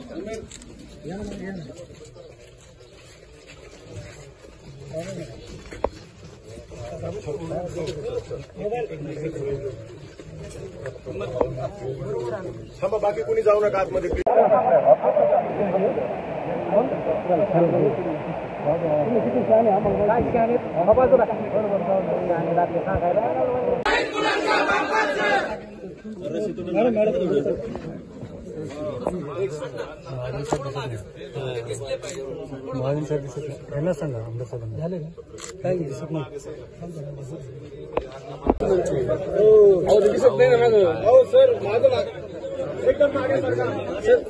थांबा, बाकी कोणी जाऊ नका आतमध्ये. सांगा आमदार साहेबांना झाले का काय दिसत नाही. दिसत नाही ना माझं. हो सर, माझं एकदम मागे सरका सर.